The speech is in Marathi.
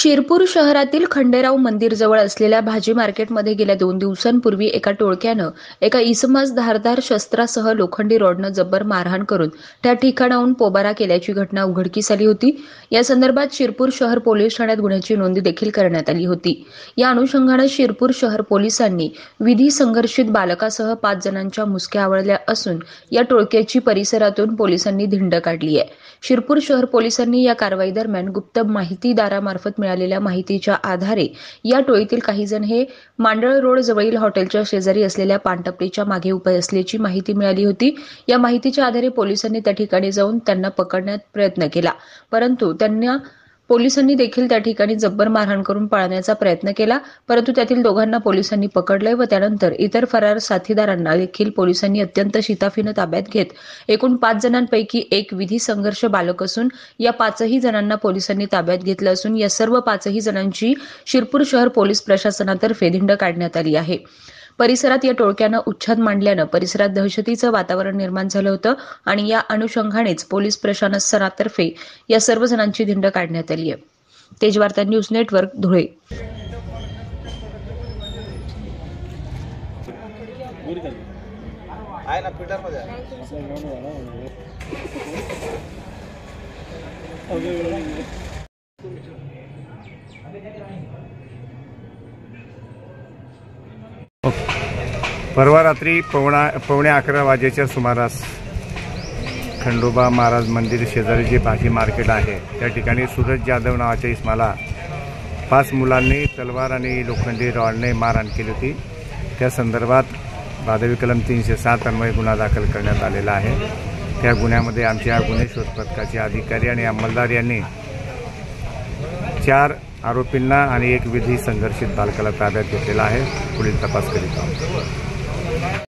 शिरपूर शहरातील खंडेराव मंदिरजवळ असलेल्या भाजी मार्केटमध्ये गेल्या 2 दिवसांपूर्वी एका टोळक्यानं एका इसमास धारदार शस्त्रासह लोखंडी रॉडनं जब्बर मारहाण करून त्या ठिकाणाहून पोबारा केल्याची घटना उघडकीस आली होती। या संदर्भात शिरपूर शहर पोलीस ठाण्यात गुन्ह्याची नोंद देखील करण्यात आली होती। या अनुषंगाने शिरपूर शहर पोलिसांनी विधी संघर्षित बालकासह 5 जणांच्या मुसक्या आवळल्या असून या टोळक्याची परिसरातून पोलिसांनी धिंड काढली आहे। शिरपूर शहर पोलिसांनी या कारवाई दरम्यान गुप्त माहितीदारामार्फत मिळालेल्या माहितीच्या आधारे या टोळीतील काही जण हे मांडळ रोड जवळील हॉटेलच्या शेजारी असलेल्या पानटपरीच्या मागे उभे असल्याची माहिती मिळाली होती। या माहितीच्या आधारे पोलिसांनी त्या ठिकाणी जाऊन त्यांना पकडण्यात प्रयत्न केला, परंतु पोलिसांनी देखील त्या ठिकाणी जब्बर मारहाण करून पळण्याचा प्रयत्न केला, परंतु त्यातील दोघांना पोलिसांनी पकडले व त्यानंतर इतर फरार साथीदारांना देखील पोलिसांनी अत्यंत शिताफीने ताब्यात घेत एकूण 5 जणांपैकी एक विधी संघर्ष बालक असून या 5ही जणांना पोलिसांनी ताब्यात घेतलं असून या सर्व 5ही जणांची शिरपूर शहर पोलीस प्रशासनातर्फे धिंड काढण्यात आली आहे। परिसरात या टोळक्यानं उच्छाद मांडल्यानं परिसरात दहशतीचं वातावरण निर्माण झालं होतं आणि या अनुषंगानेच पोलीस प्रशासनातर्फे या सर्व जणांची धिंड काढण्यात आली आहे। Tejvarta news network, Dhule. परवा रात्री पावणे 11 वाजेच्या सुमारास खंडोबा महाराज मंदिर शेजारी जे भाजी मार्केट आहे त्या ठिकाणी सूरज जाधव नावाच्या इसमाला 5 मुलांनी तलवार आणि लोखंडी रॉडने मारहाण केली होती। त्या संदर्भात भादवी कलम 307 अन्वये गुन्हा दाखल करण्यात आलेला आहे। त्या गुन्ह्यामध्ये आमच्या गुन्हे शोध पथकाचे अधिकारी आणि अंमलदार यांनी 4 आरोपींना आणि 1 विधी संघर्षित बालकाला ताब्यात घेतलेला आहे। पुढील तपास करीत आहोत।